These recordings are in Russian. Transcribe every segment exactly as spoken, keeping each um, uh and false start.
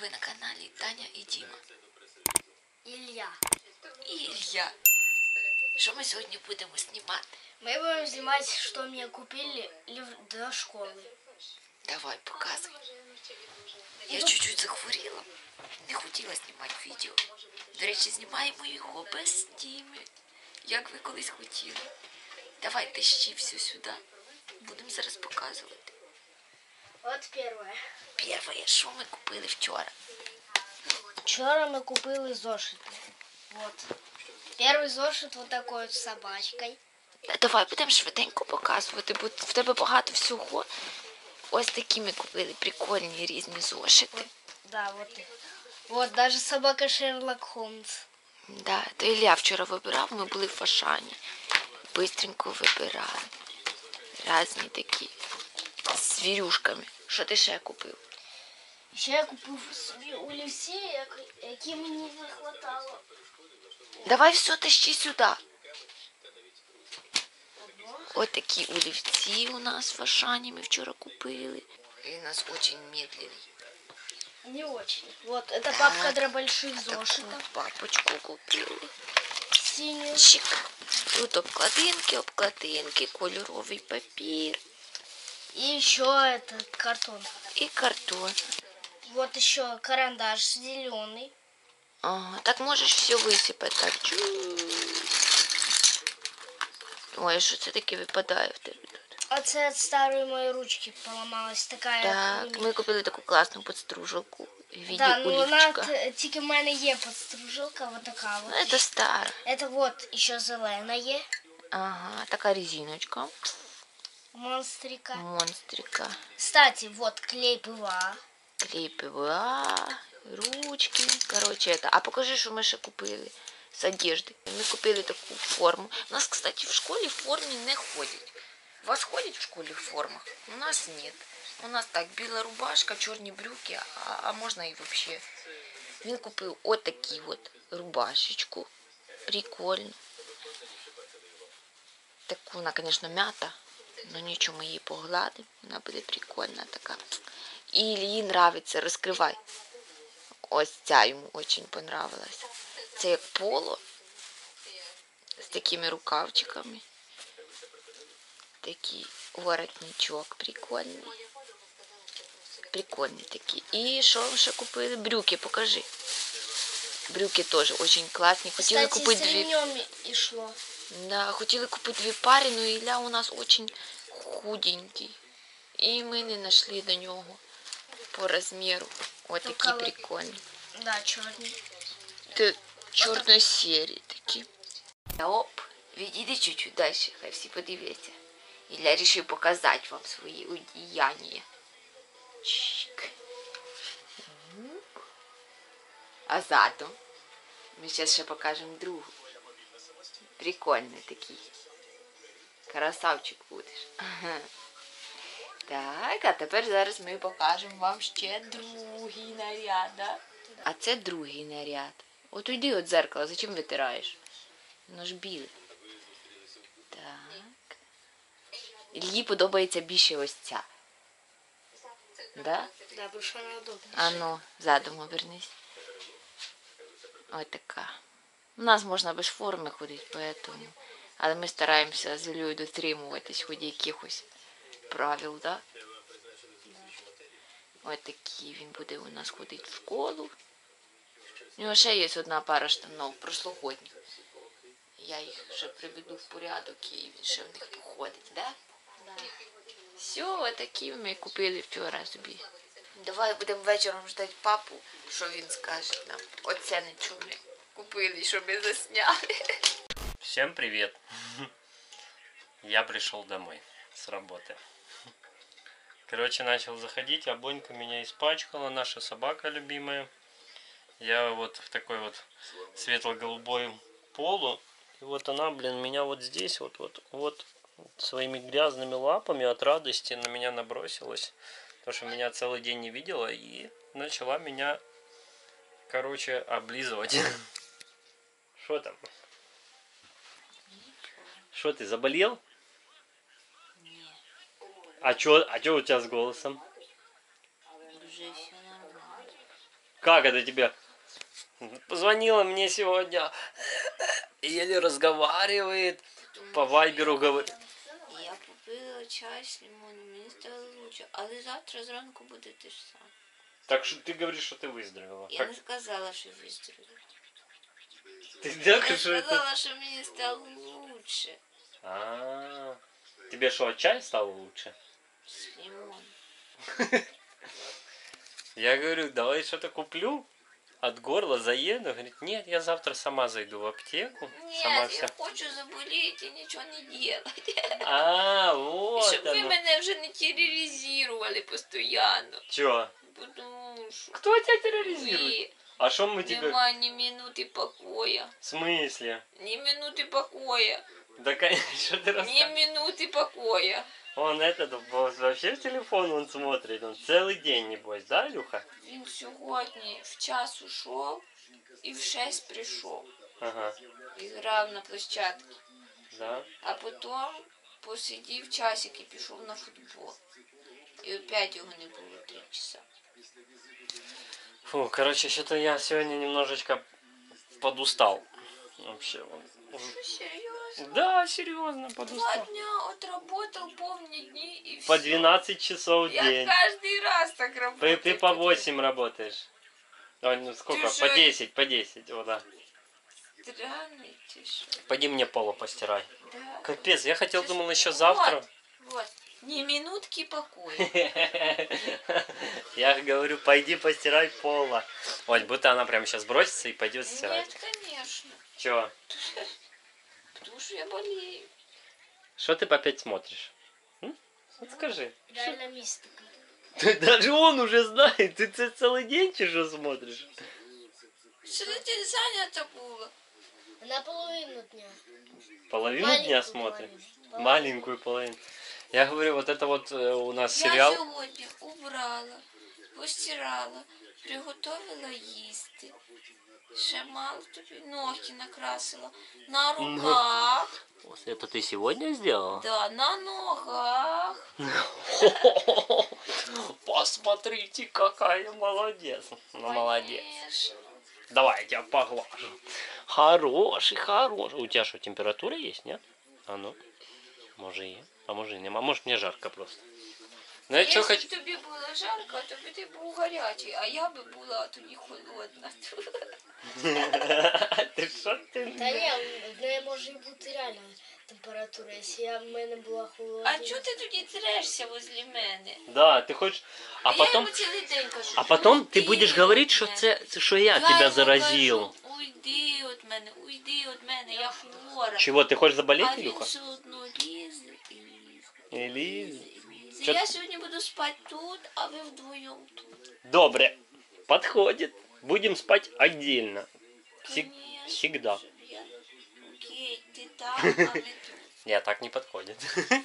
Ви на каналі Таня і Діма. Ілля. І Ілля. Що ми сьогодні будемо знімати? Мы будем снимать, что мне купили до школы. Давай, показуй. Я чуть-чуть захворіла. Не хотіла знімати відео. До речі, знімаємо його без Діми. Як ви колись хотіли. Давай тащи все сюди. Будемо зараз показувати. Вот первое. Перше, що ми купили вчора? Вчора ми купили зошити. Вот. Первый зошит вот такой вот с собачкой. Давай будемо швиденько показувати, бо в тебе багато всього. Ось такі ми купили прикольні різні зошити. Вот, да, вот. Вот даже собака Шерлок Холмс. Да, то Ілля вчора вибирав, ми були в Ашані. Бистренько вибирали. Різні такі. З звірюшками. Що ти ще купив? Ще я купив собі олівці, які мені не хватало. Давай все тащи сюди. Ось такі олівці у нас в Ашані ми вчора купили. Він у нас дуже медленний. Не очень. Вот, это так, папка для больших зошитов. Таку папочку купили. Синюю. Чик. Тут обкладинки, обкладинки, кольоровий папір. И еще этот картон. І картон. Вот еще карандаш зеленый. Ага, так можеш все висипати. Так. Ой, що це таке випадає в тебе тут? А це від старої моєї ручки поламалась така. Так, ми купили таку класну подстружалку в виді да, ну вона олівчика. тільки в мене є подстружилка, вот така вот. Ну, це стара. Это вот ще зелена є. Ага, така резиночка. Монстрика. Монстрика. Кстати, вот клей ПВА. Клей ПВА, ручки. Короче, это. А покажи, що ми ще купили з одежди. Ми купили таку форму. У нас, кстати, в школі в формі не ходять. У вас ходять в школі в формах? У нас нет. У нас так, біла рубашка, чорні брюки, а, а можна і взагалі. Він купив отакі от рубашечку. Прикольно. Таку, вона, звісно, м'ята. Но нічого, ми її погладимо. Вона буде прикольна така. І їй нравиться, розкривай. Ось ця йому дуже понравилась. Це як поло. З такими рукавчиками. Такий воротничок прикольний. Прикольний такий. І що ми ще купили? Брюки, покажи. Брюки теж дуже класні. Хотіли Кстати, купити з дві. ремнем ішло. Да, хотіли купити дві пари, но Ілля у нас дуже худенький. І ми не знайшли до нього по розміру. Ось такі Только прикольні. Да, чорні. Це чорно-сірі такі. Оп, відійди чуть-чуть далі, хай всі подивляться. Ілля вирішив показати вам свої одіяння. Чик. А задом ми зараз ще покажемо другу. Прикольний такий. Красавчик будеш. Ага. Так, а тепер зараз ми покажемо вам ще другий наряд. Да? А це другий наряд. От уйди від дзеркала, зачем витираєш? Воно ж біле. Так. Іллі подобається більше ось ця. Да? Да, бо що вона удобна. А ну, задом обернись. Ось така. У нас можна без форми ходити, поэтому. Але ми стараємося з Іллею дотримуватись хоч якихось правил, да? Ось такий він буде у нас ходити в школу. У нього ще є одна пара штанов прошлогодніх. Я їх ще приведу в порядок і він ще в них походить, да? Да. Все, ось такі ми купили вчора собі. Давай будемо вечором ждати папу, що він скаже нам. Оце нічого ми купили, що ми засняли. Всем привет! Я пришел домой с работы. Короче, начал заходить, а Бонька меня испачкала, наша собака любимая. Я вот в такой вот светло-голубой полу. И вот она, блин, меня вот здесь вот, вот, вот своими грязными лапами от радости на меня набросилась. Потому что меня целый день не видела и начала меня, короче, облизывать. Что там? Что ты, заболел? Ні, А чё, а чё у тебя с голосом? вже все нормально. Как это тебе? Позвонила мне сегодня, еле разговаривает, по вайберу говорит. Я попила чай з лимоном, мені стало лучше. Але завтра зранку буде те ж саме. Так что ты говоришь, что ты выздоровела. Я Как? не сказала, що виздоровіла. Ты Я так, что это? сказала, що мені стало лучше А, тебе что, чай стало лучше? з лимоном. Я говорю, давай что-то куплю. От горла заеду. Говорит, нет, я завтра сама зайду в аптеку. Сама Ні, вся. я хочу заболіти і нічого не робити. А, І вот щоб ви оно. мене вже не тероризували постійно. Чё? Потому що Кто тебя терроризирует? ви А что мы тебе... нема ні минути покоя. В смысле? Ні минути покоя. Да, конечно, что ты Ні рассказываешь? минути покоя. Он этот, вообще в телефон он смотрит. Он целый день, небось, да, Илюха? Він сьогодні в час ушов і в шесть прийшов. Ага, І грав на площадці. да. А потім посидів часик і пішов на футбол. І опять його не було три часа. Фу, короче, что-то я сегодня немножечко подустал. Вообще. вот. Що, серйозно? Да, серьезно, Два подустал. дня отработал повні дні і все. По двенадцать часов в Я день. каждый раз так Ты, работаю. ты по восемь работаешь. Ой, ну сколько? Ты По же- десять, по десять, вот да. Странный ты шо. Пойди мне полу постирай. Да. Капец, я хотел, Ты думал, ж- еще вот, завтра. Вот. Ни минутки покоя. Я говорю, пойди постирай пола. Ой, будто она прямо сейчас бросится и пойдет стирать. Нет, конечно. Чё? Потому что я болею. Что ты опять смотришь? М? Вот скажи. Реальна містика. Даже он уже знает, ты ц- целый день чужо смотришь. Что ты занято было? Наполовину дня. Половину Маленькую дня смотрим. половину. Маленькую половину. Я говорю, вот это вот э, у нас Я сериал. сьогодні убрала, постирала, приготовила їсти. Ще мало тобі ногті накрасила. На руках. Это ты сегодня сделала? Да, на ногах. Посмотрите, какая молодец. Ну, молодец. Конечно. Давай, я тебя поглажу. Хороший, хороший. У тебя что, температура есть, нет? А ну. Може є, а може і нема. Може мені жарко просто. Ну, я що Якщо хочу... б тобі було жарко, то би ти був гарячий, а я би була тоді холодна. Ти що ти? Та ні, в неї може і бути реальна температура. Якщо я в мене була холодна. А чого ти тоді трешся возле мене? Да, ти хочеш... А я потом... йому цілий день кажу. А потом ти «Уйди будеш від говорити, що мене». це, це що я Я тебе йому заразив. кажу, уйди від мене, уйди від мене, я хвора. Чого, ти хочеш А заболіти, він Ілюха? все одно лізе і лізе. І лізе. Лізе. Чо- Я сьогодні буду спати тут, а ви вдвоєм тут. Добре, подходит. Будем спать отдельно. Всег- Конечно Всегда. же, я- Окей, ти там, а ми тут. Я так не подходит.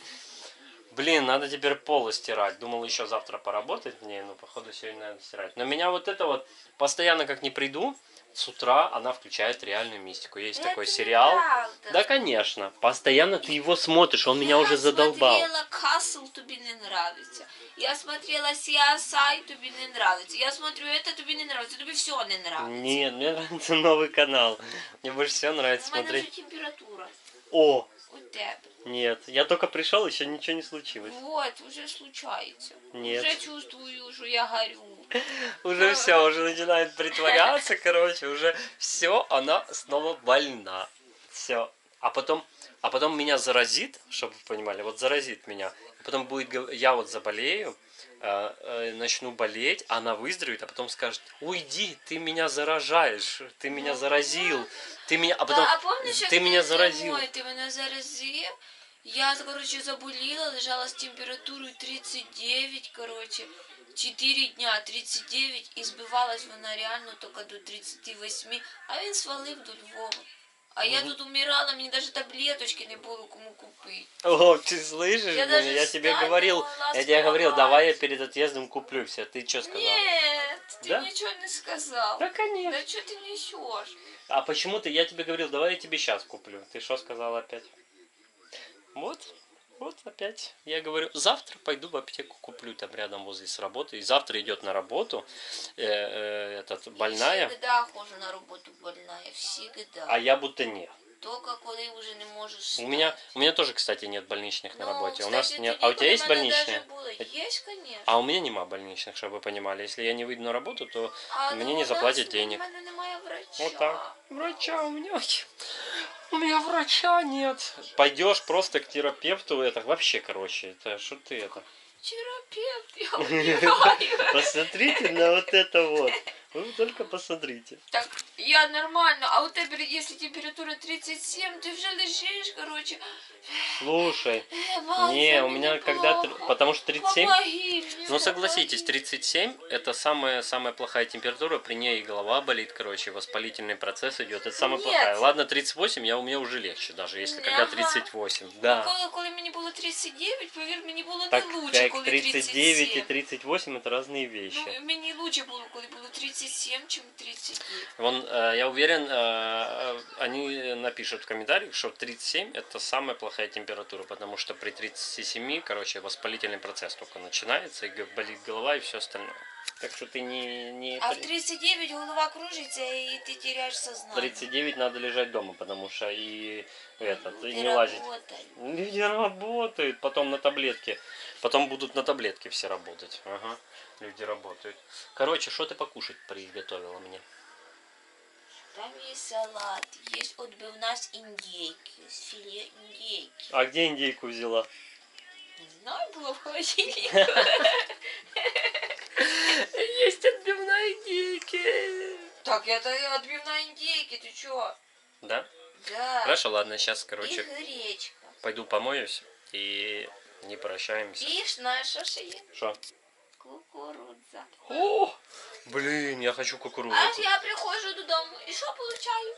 Блин, надо теперь полы стирать. Думал еще завтра поработать. Не, ну походу сегодня надо стирать. Но меня вот это вот, постоянно как не приду, с утра она включает реальную мистику. Есть такой Это сериал. неправда. Да, конечно. Постоянно ты его смотришь, он меня уже задолбал. Я смотрела Касл, тобі не нравится. Я смотрела Си Ес Ай, тобі не нравится. Я смотрю это, тобі не нравится. Тобі все не нравится. Нет, мне нравится новый канал. Мне больше всего нравится У мене вже смотреть. температура. О, У тебе. нет, я только пришел, еще ничего не случилось. Вот, уже случается. Нет. Уже чувствую, что я горю. Уже все, уже начинает притворяться, короче, уже все, она снова больна. Все. А потом, а потом меня заразит, чтобы вы понимали, вот заразит меня. Потом будет, гов- я вот заболею, э, э, начну болеть, она выздоровеет, а потом скажет, уйди, ты меня заражаешь, ты меня заразил, ты меня, а потом, Да, а помнишь, як ты меня ти заразил. зимою, ти мене заразив? Я, короче, заболела, лежала с температурой тридцать девять, короче, четыре дня, тридцать девять, и сбивалась вона реально только до тридцати восьми, а він свалив до Львова. А я тут умирала, мне даже таблеточки не было кому купить. О, ты слышишь Я меня? даже Я тебе встать не говорил, могла я тебе говорил, вставать. давай я перед отъездом куплю все. Ты что сказал? Нет, ты Да? ничего не сказал. Да, конечно. Да что ты несешь? А почему ты, я тебе говорил, давай я тебе сейчас куплю. Ты что сказал опять? Вот. Вот опять. Я говорю, завтра пойду в аптеку куплю там рядом возле с работы. И завтра идет на работу э, э, этот, больная. Я всегда хожу на работу больная, всегда. А я будто нет. Только коли уже не можешь встать. У меня, у меня тоже, кстати, нет больничных на Ну, работе. кстати, у нас не... тоді, А у тебя коли есть мене больничные? даже було, Есть, конечно. А у меня нема больничных, чтобы вы понимали. Если я не выйду на работу, то А, мне ну, не у нас заплатят денег. У мене немає врача. Вот так. Врача у меня. У меня врача нет. Пойдешь просто к терапевту, это вообще, короче, это что ты это? Терапевт, я умираю. Посмотрите на вот это вот. Вы только посмотрите. Так, я нормально, а у тебе, если температура тридцать семь, ты уже лежишь, короче. Слушай, Э, Вася, не, у мне меня когда... плохо. тр- Потому что тридцать семь... Помоги мне, Ну согласитесь, помоги. тридцать семь это самая самая плохая температура, при ней и голова болит, короче, воспалительный процесс идет. Это самая Нет. плохая. Ладно, тридцать восемь, я у меня уже легче, даже если когда Ага. тридцать восемь. Да. Коли, коли мені було тридцать девять, повір, мені було Так не лучше, как коли тридцать девять и тридцать семь. тридцать восемь это разные вещи. Ну, мені лучше було, коли було тридцать семь, чим тридцать девять. Вон, э, я уверен, э, они напишут в комментариях, что тридцать семь это самая плохая температура, потому что при тридцати семи, короче, воспалительный процесс только начинается, и г- болит голова и все остальное. Так что ты не... не А в тридцать девять голова кружится, и ты теряешь сознание. тридцать девять надо лежать дома, потому что и этот, и Ты не лазить. работай. Люди работают, потом на таблетке. Потом будут на таблетке все работать. Ага, люди работают. Короче, что ты покушать приготовила мне? Там есть салат, есть отбивна с индейки, с филе индейки. А где индейку взяла? Не знаю, было в холодильнике. Есть отбивная индейки. Так, это отбивна индейки, ты чё? Да? Да. Хорошо, ладно, сейчас, И короче, гречка. пойду помоюсь и не прощаемся. И знаешь, что же есть? Что? Кукурудза. О, блин, я хочу кукурузу. А я приходжу додому, и что получаю?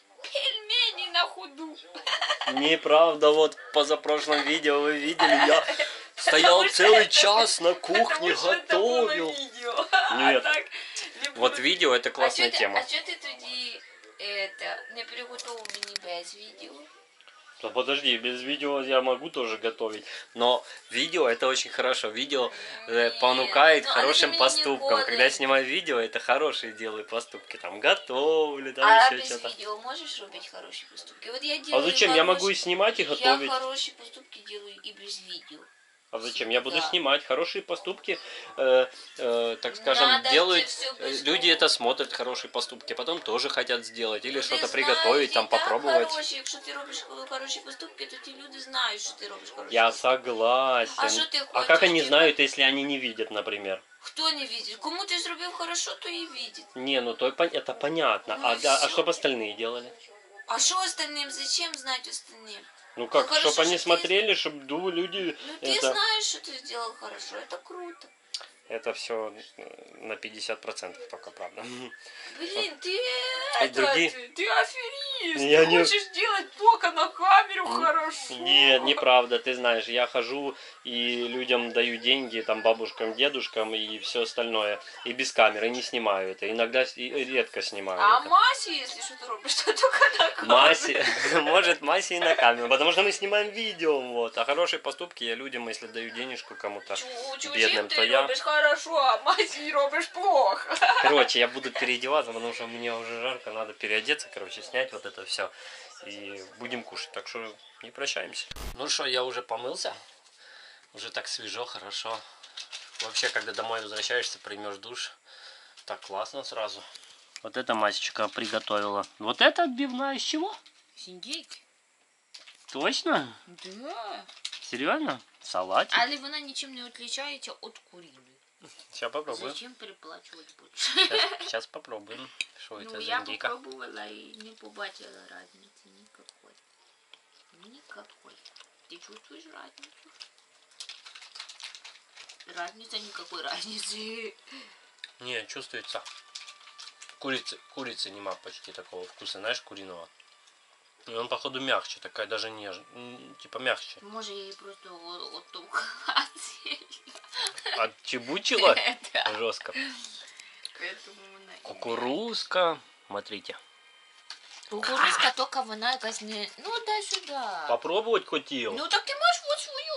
Пельмени на ходу. Неправда, вот в позапрошлом видео вы видели, я стоял Потому что целый это- час на кухне, Потому что это было готовил. видео. Нет. А так не Вот було. видео это классная а чо тема. Ти, а чого ти тоді это, не приготував мені без відео? Да подожди, без видео я могу тоже готовить, но видео это очень хорошо. Видео э, Нет, понукает ну, хорошим они мне поступкам. не Когда я годны. снимаю видео, это хорошие делаю поступки. Там готовлю, там А еще без что-то. видео можешь робити хороші поступки? Вот я А делаю зачем? Я могу и хороші- снимать, и готовить. Я хорошие поступки делаю и без видео. А зачем? Я буду Да. снимать хорошие поступки, э, э, так скажем, Надо делают. это всё э, без Люди того. это смотрят, хорошие поступки, потом тоже хотят сделать или Люди что-то знають, приготовить, і там так попробовать. Хороші. Якщо ти робиш хороші поступки, то ті люди знають, що ти робиш хороші Я поступки. согласен. А что ты А хочешь, как они типа? знают, если они не видят, например? Хто не видит? Кому ти зробив хорошо, то і видит. Не, ну то пон- это понятно. Ну а, и да, а всё. что бы остальные делали? А що остальним? Зачем знать остальным? Ну как, хорошо, чтобы они что ты- смотрели, чтобы люди... Ну ты это знаешь, что ты сделал хорошо, это круто. это все на пятьдесят процентов только, правда. Блин, ты А это, другие- ты, ты аферист, Я ты не- хочешь делать только на камеру хорошо. Нет, неправда, ты знаешь, я хожу и людям даю деньги, там, бабушкам, дедушкам и все остальное. И без камеры не снимаю это. Иногда с- и редко снимаю А это. Масе, если что-то робишь, то только на камеру. Масе, может, Масе и на камеру, потому что мы снимаем видео, вот. А хорошие поступки я людям, если даю денежку кому-то Чу- чужим бедным, ты то я... робишь хорошо, а Масе робишь плохо. Короче, я буду переодеваться, потому что мне уже жарко, надо переодеться, короче, снять вот это все. И будем кушать, так что не прощаемся. Ну что, я уже помылся, уже так свежо, хорошо. Вообще, когда домой возвращаешься, примешь душ, так классно сразу. Вот это Масечка приготовила. Вот это отбивная из чего? С индейки? Точно? Да. Серьезно? Салатик? Але вона нічим не відрізняється від куріної. Сейчас попробуем. Зачем переплачувати більше? Сейчас, сейчас попробуем. Что это Ну, за я индейка? попробувала і не побачила разницы никакой. Никакой. Ты чувствуешь разницу? Разница, никакой разницы. Не, чувствуется. Курицы, курицы нема почти такого вкуса, знаешь, куриного. И он, походу, мягче, такая даже нежная, типа мягче. Може, я її просто оттолкала сильно. Отчебучила Да. жестко. Поэтому вона і- Кукурузка. Смотрите. Кукурузка, тільки вона якась не... Ну, дай сюди. Попробовать хотел. Ну, так ти можеш от свою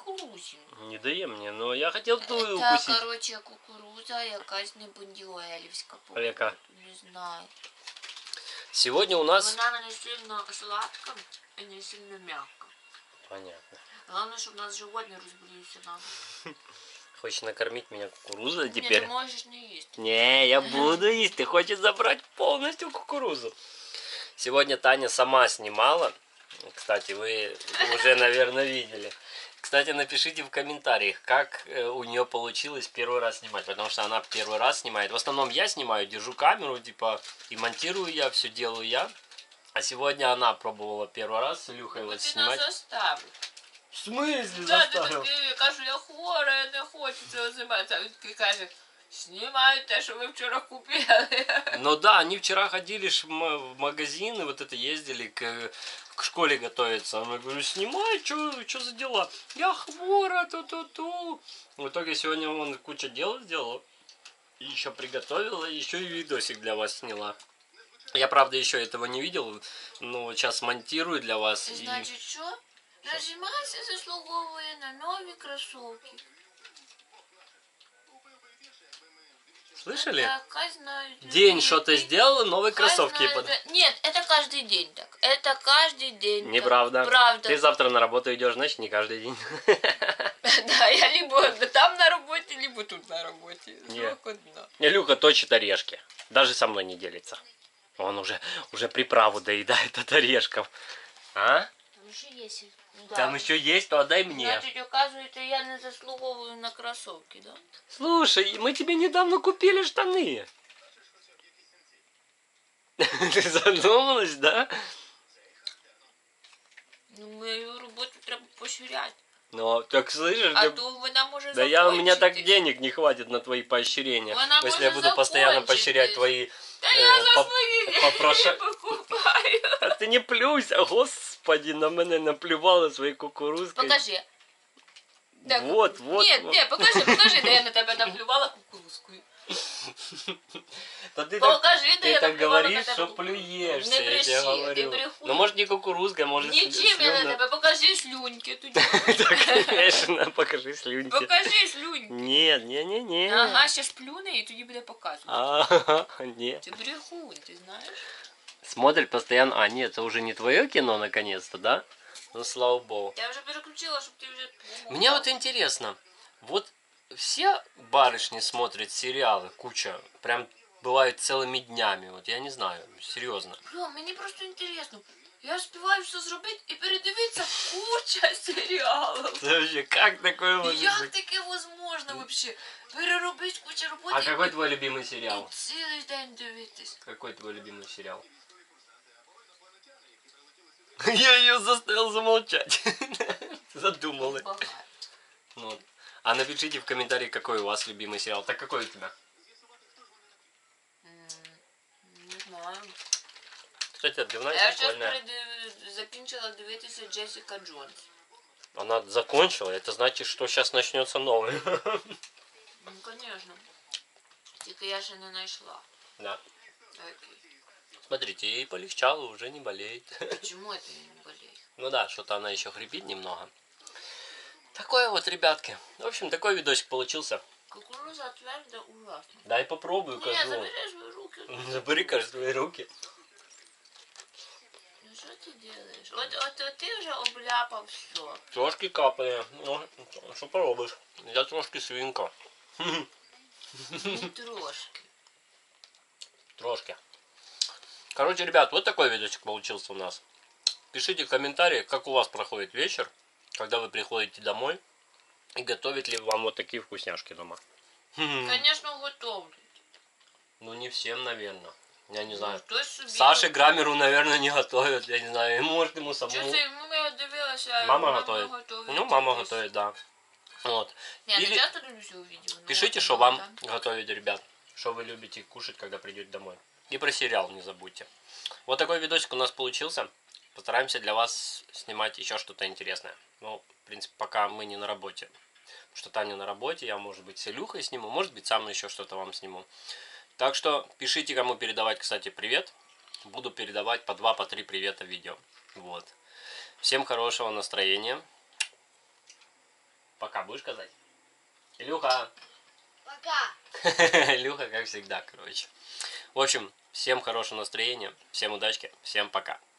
кукурузі. Не дає мне, но я хотел твою Це, укусить. коротше, кукуруза якась не бундіоелівська. А яка? Не знаю. Сегодня у нас... Вона не сильно сладка і не сильно м'яка. Понятно. Головне, щоб у нас живот не розболівся нам. Хочешь накормить меня кукурузой Ні, ти теперь? можеш не їсти. Не, я буду есть. Ты хочешь забрать полностью кукурузу. Сегодня Таня сама снимала. Кстати, вы уже, наверное, видели. Кстати, напишите в комментариях, как э, у нее получилось первый раз снимать. Потому что она первый раз снимает. В основном я снимаю, держу камеру, типа, и монтирую я, все делаю я. А сегодня она пробовала первый раз с Илюхой вот Ти снимать. нас заставив. В смысле Да, ти заставил? такий, я кажу, я хвора, я не хочу цього займатися. А він такий каже, знімаю те, що ви вчора купили. Ну да, они вчера ходили ж в ма- в магазин и вот это ездили к, к школе готовиться. Я говорю, снимай, что за дела? Я хвора, ту-ту-ту. В итоге сегодня он куча дел сделал. И еще приготовила, еще и видосик для вас сняла. Я, правда, еще этого не видел, но сейчас монтирую для вас. И... Значить, що? Нажимайся заслуговує на нові кросовки. Слышали? Это, знаю, День что-то сделала, новые кроссовки. Под... Нет, это каждый день так. Это каждый день. Неправда. Так. Правда. Ты завтра на работу идешь, значит, не каждый день. Да, я либо там на работе, либо тут на работе. Нет. Срок одна. Илюха точит орешки. Даже со мной не делится. Он уже, уже приправу доедает от орешков. А? Там еще есть. Да. Там еще есть, то отдай мне. Значит, оказывается, я не заслуговую на кроссовки, да? Слушай, мы тебе недавно купили штаны. Ты задумалась, да? Ну, мою роботу треба поширяти. Ну, так слышишь, А ты- то вона може да я, у меня так закончитись. денег не хватит на твои поощрения. Вона Если я може буду постоянно закончитись. поощрять твои... Та э, я за поп- свої попроша- деньги покупаю. А ти не плюйся, господи, на мене наплювали свої кукурузкою. Покажи. Так, Вот, вот. Ні, вот. ні, покажи, покажи, де я на тебе наплювала кукурузкою. Та ти так, Покажи, де ты я так наплювала на говоришь, тебе что кукурузкою. плюешься, Не я бреши, тебе ти говорю. брехун. Ну, может, не кукурузка, может, Нічим я на слюна. тебе, покажи слюньки тоді. Так, конечно, покажи слюньки. Покажи слюньки. Нет, не, не, не. Ага, ще сплюне і тоді буде показувати. Ага, нет. Ти брехун, ти знаєш? Смотрит постоянно. А, нет, это уже не твое кино, наконец-то, да? Ну, слава богу. Я вже переключила, щоб ти вже... Мне вот интересно, вот все барышни смотрят сериалы, куча, прям бывает целыми днями, вот я не знаю, серьезно. Бля, мені просто інтересно. Я співаю все зробити і передивитися куча серіалів. Это вообще как такое может Як быть? таке возможно вообще? Переробити кучу роботи А какой і- твой любимый і сериал? цілий день дивитись. Какой твой любимый сериал? Я ее заставил замолчать. Задумалась. Багато. Ну, вот. А напишите в комментарии, какой у вас любимый сериал. Так какой у тебя? М, Не знаю. Кстати, отбивная Я зараз прикольная. перед... закінчила дивитися Джессика Джонс. Она закончила, это значит, что сейчас начнется новый. Ну, конечно. Тільки я ще не знайшла. Да. Такий. Смотрите, ей полегчало, уже не болеет. Чому це не болеє? Ну да, что-то она еще хрипит немного. Такое вот, ребятки. В общем, такой видосик получился. Кукуруза тверда ужасно. Дай попробую, Ні, кажу. забери свої руки. Забери, кажу, свои руки. Ну що ти робиш? От, от, от ти вже обляпав все. Трошки капає. Ну, що поробиш? Я трошки свинка. Не трошки. Трошки. Короче, ребят, вот такой видосик получился у нас. Пишите в комментариях, как у вас проходит вечер, когда вы приходите домой. И готовят ли вам вот такие вкусняшки дома. Звісно, готовлю. Ну, не всем, наверное. Я не знаю. Хтось собі... Саше Грамеру, наверное, не готовят. Я не знаю. Может, ему Що самому. це? Ну, я дивилася. Мама готовит. готовить. Ну, мама якісь. готовит, да. Вот. Ні, не Или- часто дивлюся у відео. ну, Пишите, от, что ну, вам да. готовить, ребят. Что вы любите кушать, когда придете домой. И про сериал не забудьте. Вот такой видосик у нас получился. Постараемся для вас снимать еще что-то интересное. Ну, в принципе, пока мы не на работе. Потому что Таня на работе, я, может быть, с Илюхой сниму, может быть, сам еще что-то вам сниму. Так что пишите, кому передавать, кстати, привет. Буду передавать по два, по три привета в видео. Вот. Всем хорошего настроения. Пока будешь сказать? Илюха. Пока. Илюха, как всегда, короче. В общем, всем хорошего настроения, всем удачки, всем пока.